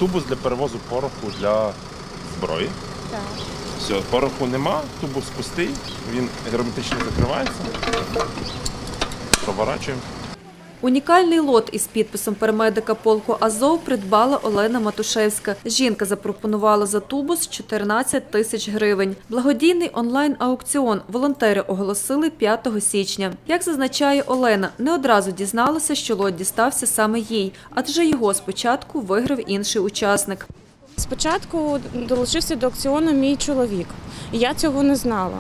тубус для перевозу пороху для зброї. Так. Все, пороху нема, тубус пустий, він герметично закривається. Проворачуємо. Унікальний лот із підписом парамедика полку «Азов» придбала Олена Матушевська. Жінка запропонувала за тубус 14 тисяч гривень. Благодійний онлайн-аукціон волонтери оголосили 5 січня. Як зазначає Олена, не одразу дізналася, що лот дістався саме їй, адже його спочатку виграв інший учасник. Спочатку долучився до аукціону мій чоловік. Я цього не знала.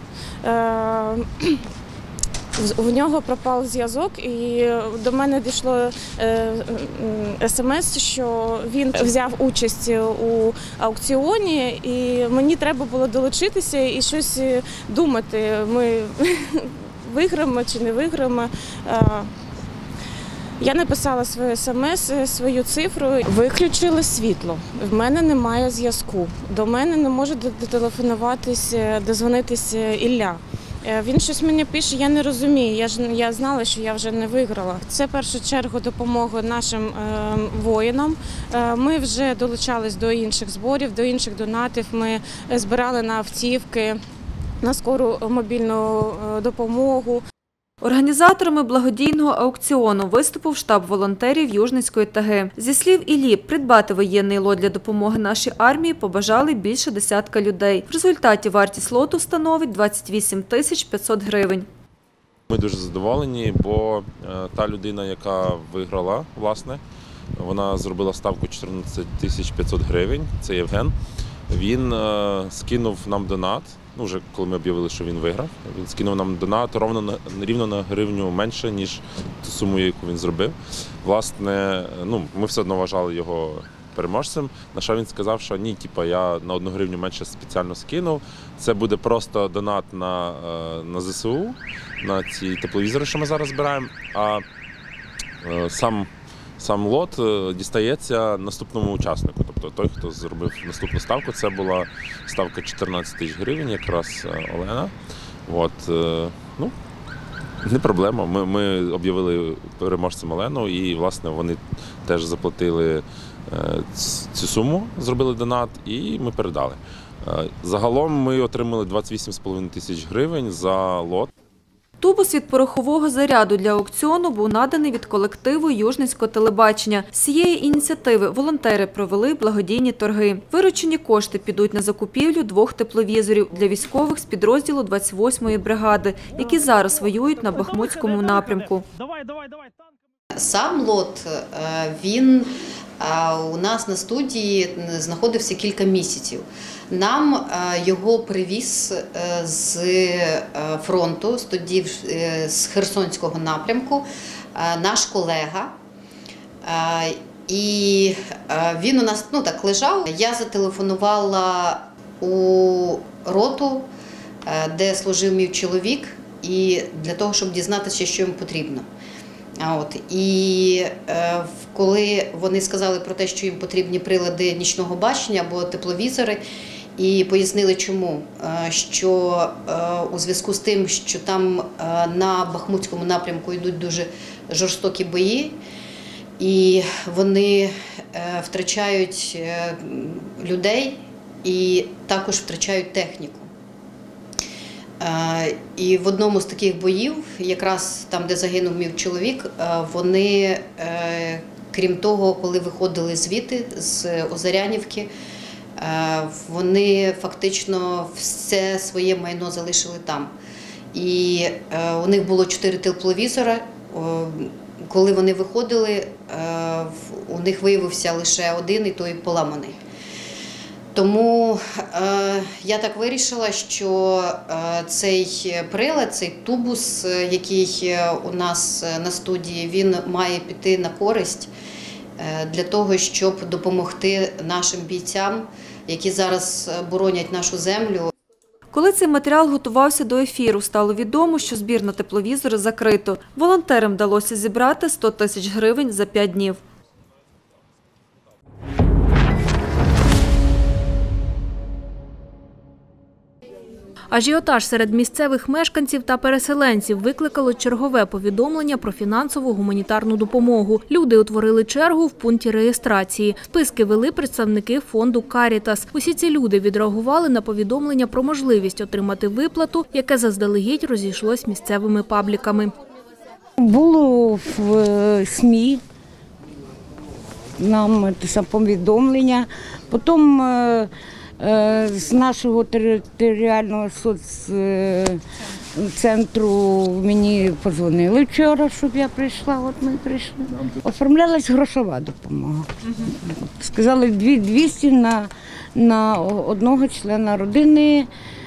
У нього пропав зв'язок, і до мене дійшло смс, що він взяв участь у аукціоні, і мені треба було долучитися і щось думати, ми виграємо чи не виграємо. Я написала своє смс, свою цифру, виключили світло. В мене немає зв'язку, до мене не може дотелефонуватися, дозвонитися Ілля. Він щось мені пише, я не розумію, я знала, що я вже не виграла. Це в першу чергу допомога нашим воїнам. Ми вже долучались до інших зборів, до інших донатів, ми збирали на автівки, на скору мобільну допомогу. Організаторами благодійного аукціону виступив штаб волонтерів Южницької ТГ. Зі слів Іллі, придбати воєнний лот для допомоги нашій армії побажали більше десятка людей. В результаті вартість лоту становить 28 тисяч 500 гривень. Ми дуже задоволені, бо та людина, яка виграла, власне, вона зробила ставку 14 тисяч 500 гривень, це Євген. Він скинув нам донат. Вже коли ми об'явили, що він виграв, він скинув нам донат рівно на гривню менше, ніж ту суму, яку він зробив. Власне, ми все одно вважали його переможцем. На що він сказав, що ні, я на 1 гривню менше спеціально скинув. Це буде просто донат на ЗСУ, на ці тепловізори, що ми зараз збираємо. А сам лот дістається наступному учаснику, тобто той, хто зробив наступну ставку. Це була ставка 14 тисяч гривень, якраз Олена. Не проблема. Ми об'явили переможцем Олену і, власне, вони теж заплатили цю суму, зробили донат і ми передали. Загалом ми отримали 28,5 тисяч гривень за лот. Тубус від порохового заряду для аукціону був наданий від колективу Южницького телебачення. З цієї ініціативи волонтери провели благодійні торги. Виручені кошти підуть на закупівлю 2 тепловізорів для військових з підрозділу 28-ї бригади, які зараз воюють на Бахмутському напрямку. Сам лот, він у нас на студії знаходився кілька місяців. Нам його привіз з фронту, тоді з Херсонського напрямку, наш колега. І він у нас так лежав. Я зателефонувала у роту, де служив мій чоловік, і для того, щоб дізнатися, що йому потрібно. І коли вони сказали про те, що їм потрібні прилади нічного бачення або тепловізори, і пояснили чому, що у зв'язку з тим, що там на Бахмутському напрямку йдуть дуже жорстокі бої, і вони втрачають людей і також втрачають техніку. І в одному з таких боїв, якраз там, де загинув мій чоловік, вони, крім того, коли виходили звідти, з Озарянівки, вони фактично все своє майно залишили там. І у них було 4 тепловізора. Коли вони виходили, у них виявився лише один, і той поламаний. Тому я так вирішила, що цей прилад, цей тубус, який у нас на студії, він має піти на користь для того, щоб допомогти нашим бійцям, які зараз боронять нашу землю. Коли цей матеріал готувався до ефіру, стало відомо, що збір на тепловізори закрито. Волонтерам вдалося зібрати 100 тисяч гривень за 5 днів. Ажіотаж серед місцевих мешканців та переселенців викликало чергове повідомлення про фінансову гуманітарну допомогу. Люди утворили чергу в пункті реєстрації. Списки вели представники фонду «Карітас». Усі ці люди відреагували на повідомлення про можливість отримати виплату, яке заздалегідь розійшлось місцевими пабліками. Було в СМІ нам повідомлення, потім з нашого територіального соццентру мені подзвонили вчора, щоб я прийшла, от ми прийшли. Оформлялась грошова допомога. Сказали 200 на одного члена родини,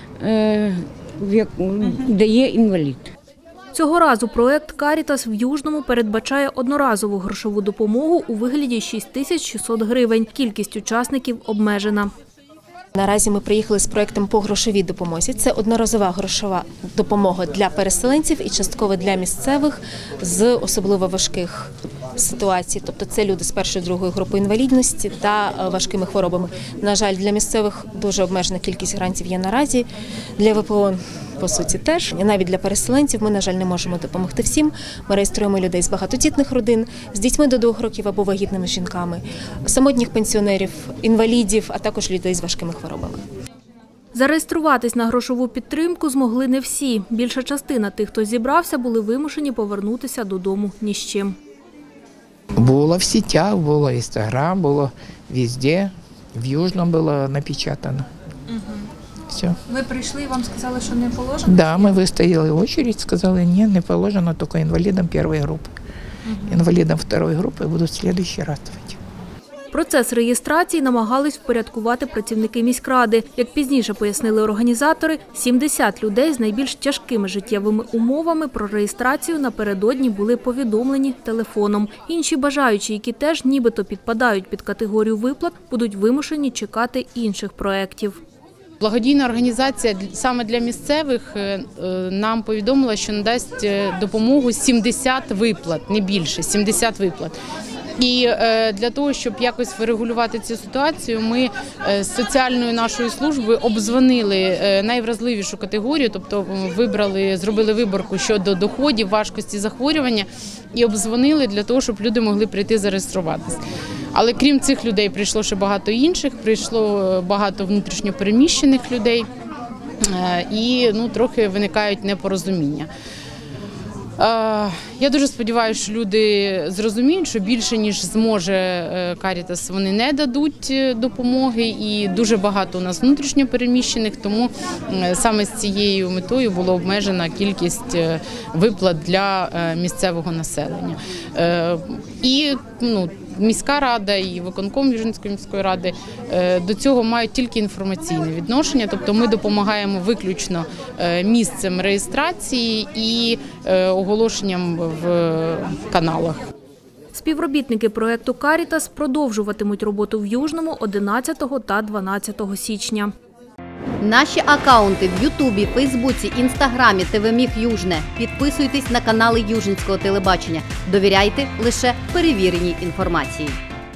де є інвалід. Цього разу проект «Карітас» в Южному передбачає одноразову грошову допомогу у вигляді 6600 гривень. Кількість учасників обмежена. Наразі ми приїхали з проєктом по грошовій допомозі. Це одноразова грошова допомога для переселенців і частково для місцевих з особливо важких ситуацій. Тобто це люди з першої, другої групи інвалідності та важкими хворобами. На жаль, для місцевих дуже обмежена кількість грантів є наразі. Для ВПО, по суті, теж. І навіть для переселенців ми, на жаль, не можемо допомогти всім. Ми реєструємо людей з багатодітних родин, з дітьми до 2 років або вагітними жінками, самотніх пенсіонерів, інвалідів, а також людей з важкими хворобами. Зареєструватись на грошову підтримку змогли не всі. Більша частина тих, хто зібрався, були вимушені повернутися додому ні з чим. Було в сетях, було Інстаграм, було везде, в Южному було напечатано. Все. Ви прийшли і вам сказали, що не положено? Да, ми вистояли очередь, сказали, ні, не положено, тільки інвалідам першої групи. Інвалідам второї групи будуть в следующий раз давати. Процес реєстрації намагались впорядкувати працівники міськради. Як пізніше пояснили організатори, 70 людей з найбільш тяжкими життєвими умовами про реєстрацію напередодні були повідомлені телефоном. Інші бажаючі, які теж нібито підпадають під категорію виплат, будуть вимушені чекати інших проєктів. Благодійна організація саме для місцевих нам повідомила, що надасть допомогу 70 виплат, не більше, 70 виплат. І для того, щоб якось врегулювати цю ситуацію, ми з соціальної нашої служби обдзвонили найвразливішу категорію, тобто зробили виборку щодо доходів, важкості захворювання і обдзвонили для того, щоб люди могли прийти зареєструватися. Але крім цих людей прийшло ще багато інших, прийшло багато внутрішньопереміщених людей і трохи виникають непорозуміння. Я дуже сподіваюся, що люди зрозуміють, що більше, ніж зможе Карітас, вони не дадуть допомоги, і дуже багато у нас внутрішньопереміщених, тому саме з цією метою була обмежена кількість виплат для місцевого населення. І міська рада і виконком Южницької міської ради до цього мають тільки інформаційне відношення, тобто ми допомагаємо виключно місцем реєстрації і оголошенням в каналах. Співробітники проєкту «Карітас» продовжуватимуть роботу в Южному 11 та 12 січня. Наші акаунти в Ютубі, Фейсбуці, Інстаграмі, ТВ-Міг Южне. Підписуйтесь на канали Южницького телебачення. Довіряйте лише перевіреній інформації.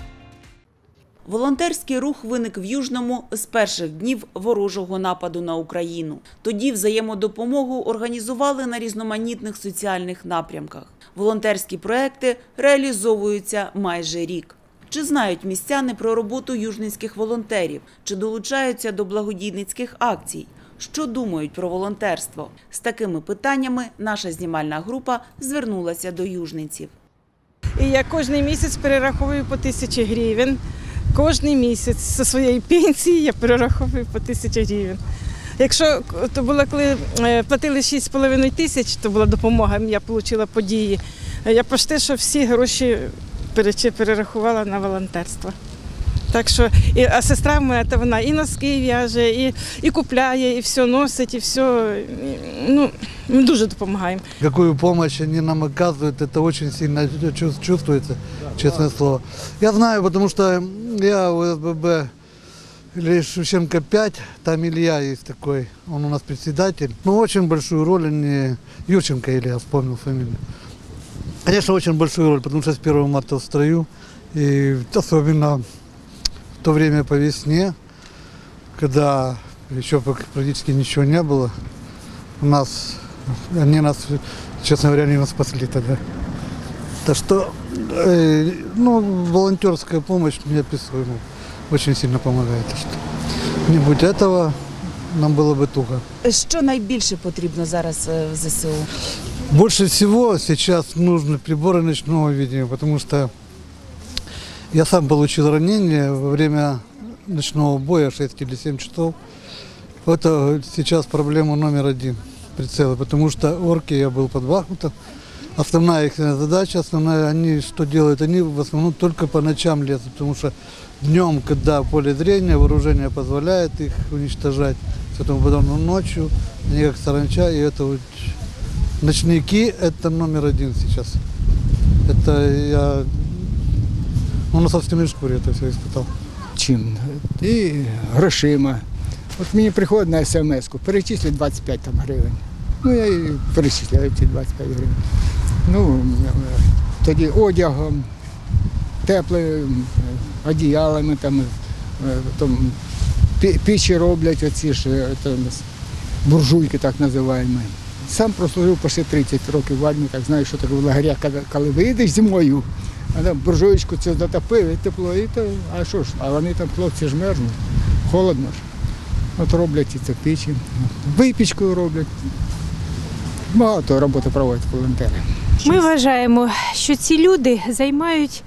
Волонтерський рух виник в Южному з перших днів ворожого нападу на Україну. Тоді взаємодопомогу організували на різноманітних соціальних напрямках. Волонтерські проекти реалізовуються майже рік. Чи знають містяни про роботу южницьких волонтерів? Чи долучаються до благодійницьких акцій? Що думають про волонтерство? З такими питаннями наша знімальна група звернулася до южниців. І я кожен місяць перераховую по 1000 гривень. Кожен місяць зі своєї пенсії я перераховую по 1000 гривень. Якщо то було, коли платили 6,5 тисяч, то була допомога, я отримала події. Я почти що всі гроші перерахувала на волонтерство. Так що, а сестра моя, то вона і носки в'яже, і купляє, і все носить, і все. Ми дуже допомагаємо. Какую допомогу вони нам оказують, це дуже сильно чувствується, чесне слово. Я знаю, тому що я в СББ или Шевченко 5, там Илья есть такой, он у нас председатель. Очень большую роль они, Юрченко Илья, вспомнил фамилию. Конечно, очень большую роль, потому что с 1 марта в строю, и особенно в то время по весне, когда еще практически ничего не было. Они нас, честно говоря, не спасли тогда. Так что, волонтерская помощь неописуема. Очень сильно помогает. Не будь этого, нам было бы туго. Що найбільше потрібно зараз в ЗСУ? Больше всего сейчас нужны приборы ночного видения, потому что я сам получил ранение во время ночного боя 6 или 7 часов. Это сейчас проблема номер один прицела, потому что орки, я был под Бахмутом. Основная их задача, они что делают? Они в основном только по ночам лезут, потому что днем, когда поле зрения, вооружение позволяет их уничтожать, поэтому потом ночью они как саранча, и это вот ночники – это номер один сейчас. Это я на собственной шкуре это все испытал. Чим? І грошима. От мені приходить на смс-ку, перечислить 25 гривень. Я і перечисляю ці 25 гривень. Тоді одягом, теплим одіялами, пічі роблять, оці ж буржуйки так називаємо. Сам прослужив почти 30 років в армії, так знаю, що таке в лагерях, коли вийдеш зимою, а там буржуєчку це затопив, і тепло, а що ж, а вони там, хлопці ж мерзнуть, холодно ж. От роблять і це печі, випічку роблять. Багато роботи проводять волонтери. Ми вважаємо, що ці люди займають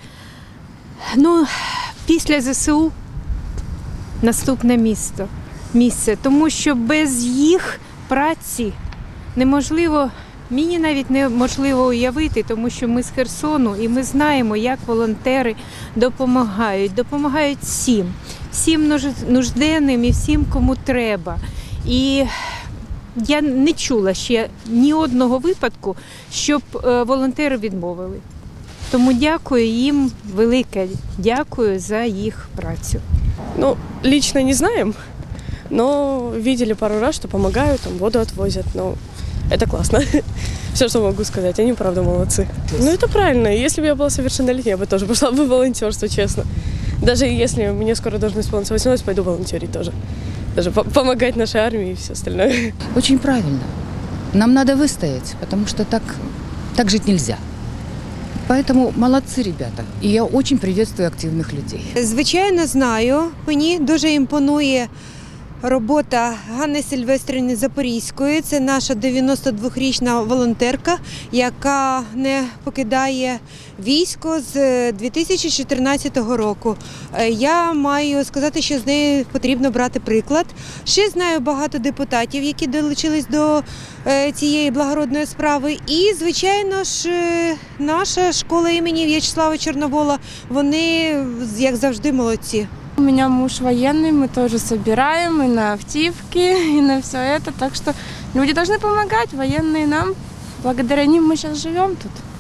після ЗСУ наступне місце, тому що без їх праці неможливо, мені навіть неможливо уявити, тому що ми з Херсону і ми знаємо, як волонтери допомагають всім нужденним і всім, кому треба. І я не чула ще ні одного випадку, щоб волонтери відмовили. Тому дякую їм велике, дякую за їх працю. Лично не знаем, но видели пару раз, что помогают, воду отвозят. Это классно. Все, что могу сказать. Они, правда, молодцы. Это правильно. Если бы я была совершеннолетней, я бы тоже пошла бы в волонтерство, честно. Даже если мне скоро должно исполниться 18, пойду волонтерить тоже. Даже помогать нашей армии и все остальное. Очень правильно. Нам надо выстоять, потому что так жить нельзя. Поэтому молодцы ребята. И я очень приветствую активных людей. Звичайно, знаю. Мені дуже імпонує робота Ганни Сильвестрівни Запорізької. Це наша 92-річна волонтерка, яка не покидає військо з 2014 року. Я маю сказати, що з нею потрібно брати приклад. Ще знаю багато депутатів, які долучились до цієї благородної справи. І, звичайно ж, наша школа імені В'ячеслава Чорновола, вони, як завжди, молодці. У меня муж военный, мы тоже собираем и на автивки, и на все это. Так что люди должны помогать, военные нам. Благодаря ним мы сейчас живем тут.